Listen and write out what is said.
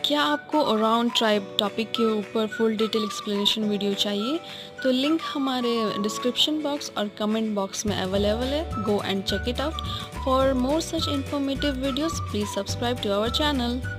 क्या आपको ओराउन tribe topic के ऊपर फुल डिटेल एक्सप्लेनेशन वीडियो चाहिए तो लिंक हमारे डिस्क्रिप्शन बॉक्स और कमेंट बॉक्स में अवेलेबल है। Go and check it out. For more such informative videos please subscribe to our channel.